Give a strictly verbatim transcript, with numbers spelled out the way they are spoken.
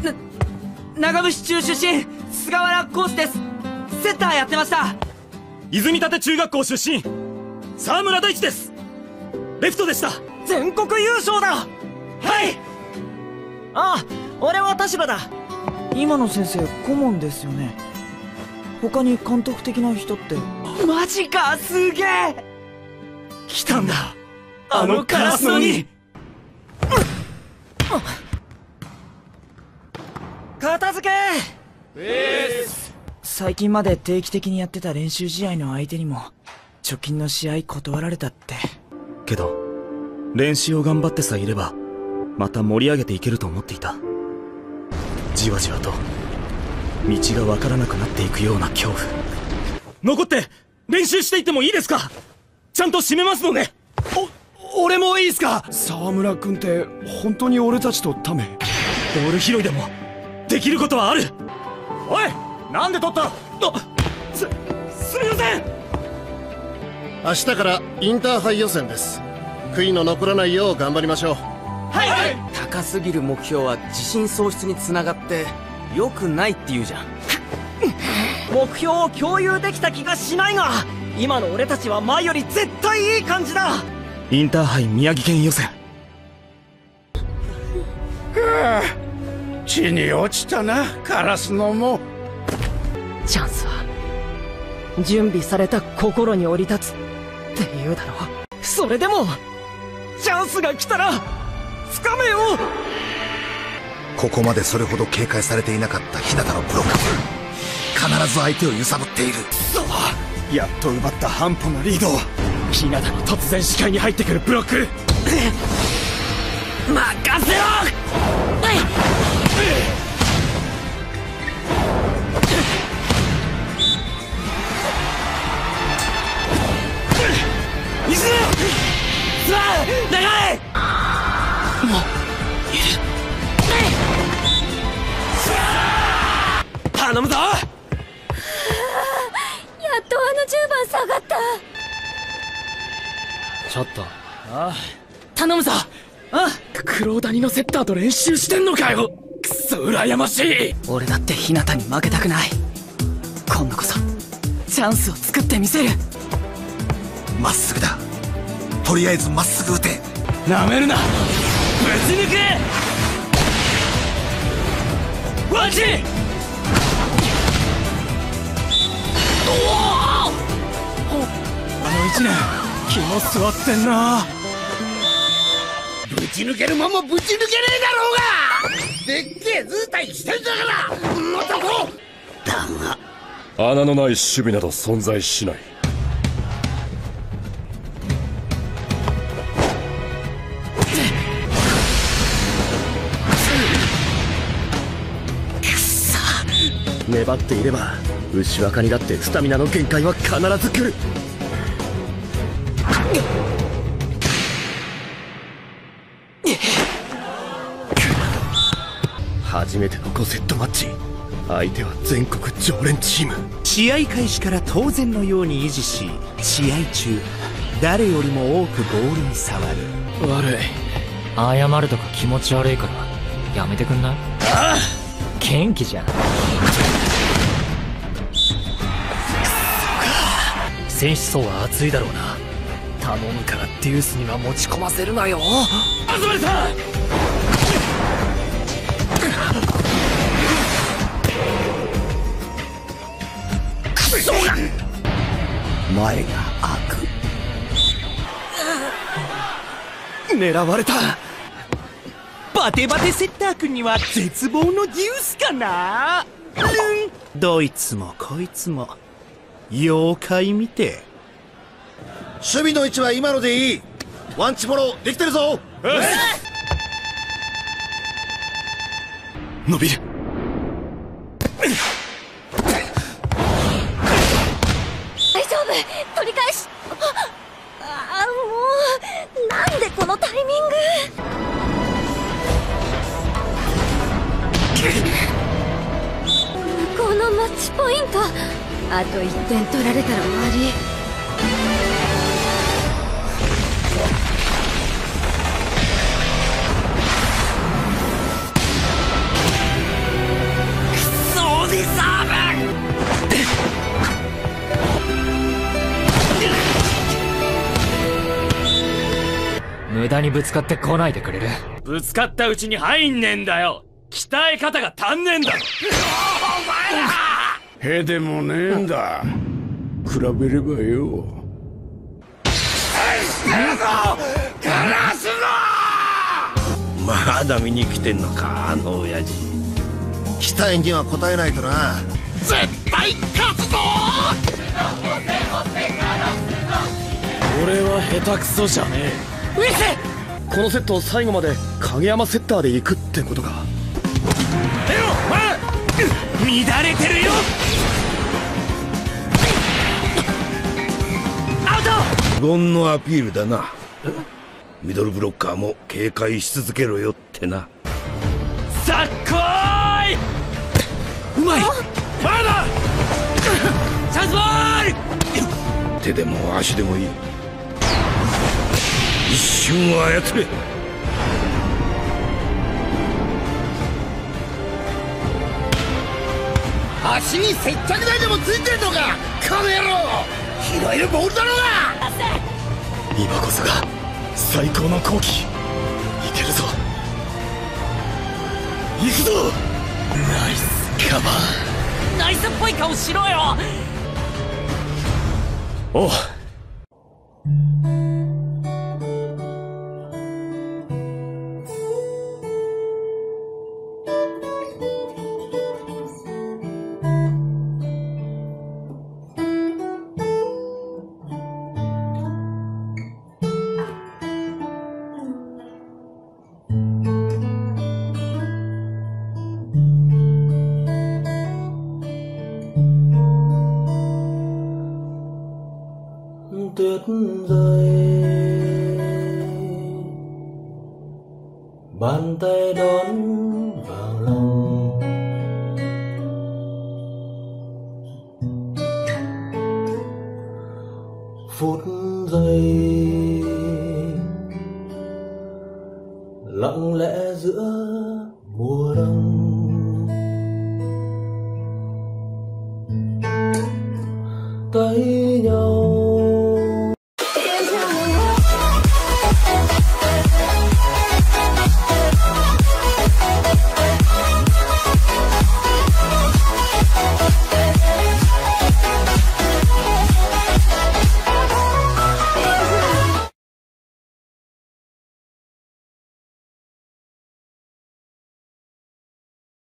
長渕中出身菅原浩志です。セッターやってました。 泉立中学校出身沢村大地です。レフトでした。 全国優勝だ。はい。 ああ、俺は田代だ。今の先生顧問ですよね。他に監督的な人って。 マジか、すげえ。 来たんだ、あのカラスノに。 片付け。 えーす。 最近まで定期的にやってた練習試合の相手にも直近の試合断られたって。 けど練習を頑張ってさえいればまた盛り上げていけると思っていた。じわじわと道がわからなくなっていくような恐怖。残って練習していってもいいですか？ちゃんと締めますので。 お、俺もいいっすか？沢村君って本当に俺たちとタメ？ ボール拾いでもできることはある。おい、なんで取った？あ、す、すみません。 明日からインターハイ予選です。悔いの残らないよう頑張りましょう。 はい、はい。 高すぎる目標は自信喪失につながって良くないって言うじゃん。 目標を共有できた気がしないが、今の俺たちは前より絶対いい感じだ。 インターハイ宮城県予選。 はあ、地に落ちたな、カラスノも。 チャンスは準備された心に降り立つって言うだろう。それでもチャンスが来たら掴めよ。 ここまでそれほど警戒されていなかった日向のブロック、必ず相手を揺さぶっている。 やっと奪った半歩のリードを日向の突然視界に入ってくるブロック。 任せろ。水さあ、長い。頼むぞ。やっとあのじゅうばん下がった。 ちょっと、ああ、頼むぞ。 あ、クローダニのセッターと練習してんのかよ。くそ羨ましい。 俺だって日向に負けたくない。今度こそチャンスを作ってみせる。 まっすぐだ。とりあえずまっすぐ打て。 なめるな。ぶち抜け。ワンチ。 あの一年気も座ってんな。 ぶち抜けるままぶち抜けねえだろうが。でっけえ図体してんだからもっとこう。だが穴のない守備など存在しない。 粘っていれば牛若にだってスタミナの限界は必ず来る。初めてのごセットマッチ、相手は全国常連チーム。 試合開始から当然のように維持し、試合中誰よりも多くボールに触る。 悪い、謝るとか気持ち悪いからやめてくんない？ ああ、 元気じゃん。選手層は熱いだろうな。頼むからデュースには持ち込ませるなよ。 集まれさん。クソが前が開く。狙われた。バテバテセッター君には絶望のデュースかな。うん、どいつもこいつも妖怪見て。 守備の位置は今のでいい。ワンチフォローできてるぞ。 伸びる。 大丈夫、取り返し。ああ、もうなんでこのタイミング。向こうのマッチポイント、あといってん取られたら終わり。 枝にぶつかってこないでくれる？ ぶつかったうちに入んねえんだよ。鍛え方が足んねえんだろ。 お前らへでもねえんだ。比べればよ。してるぞガラスの。まだ見に来てんのか、あの親父。 期待には応えないとな。 絶対勝つぞ。 俺は下手くそじゃねえ。 ウィス、 このセットを最後まで影山セッターで行くってことか。 乱れてるよ。アウト。 無言のアピールだな。ミドルブロッカーも警戒し続けろよってな。 さっこーい。うまい。まだチャンスボール。 手でも足でもいい。一瞬を操れ。足に接着剤でもついてんのかこの野郎。拾えるボールだろうが。 今こそが最高の好機。いけるぞ。行くぞ。ナイスカバー。 ナイスっぽい顔しろよ。 おう。 tuyết rơi, bàn tay đón